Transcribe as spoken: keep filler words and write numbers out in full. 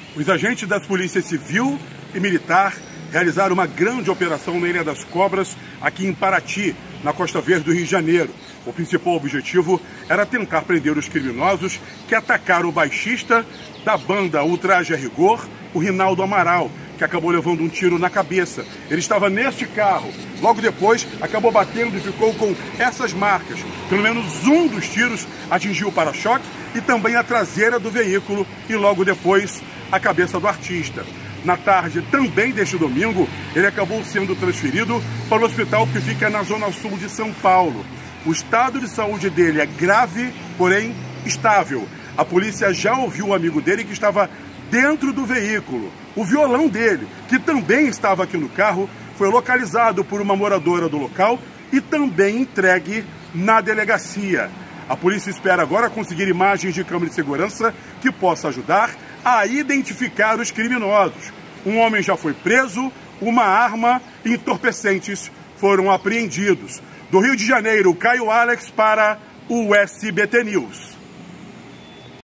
Os agentes das polícias civil e militar realizaram uma grande operação na Ilha das Cobras, aqui em Paraty, na Costa Verde do Rio de Janeiro. O principal objetivo era tentar prender os criminosos que atacaram o baixista da banda Ultraje a Rigor, o Rinaldo Amaral, que acabou levando um tiro na cabeça. Ele estava neste carro. Logo depois, acabou batendo e ficou com essas marcas. Pelo menos um dos tiros atingiu o para-choque e também a traseira do veículo e logo depois a cabeça do artista. Na tarde também deste domingo, ele acabou sendo transferido para o hospital que fica na zona sul de São Paulo. O estado de saúde dele é grave, porém estável. A polícia já ouviu o amigo dele que estava dentro do veículo. O violão dele, que também estava aqui no carro, foi localizado por uma moradora do local e também entregue na delegacia. A polícia espera agora conseguir imagens de câmera de segurança que possa ajudar a identificar os criminosos. Um homem já foi preso, uma arma e entorpecentes foram apreendidos. Do Rio de Janeiro, Caio Alex para o S B T News.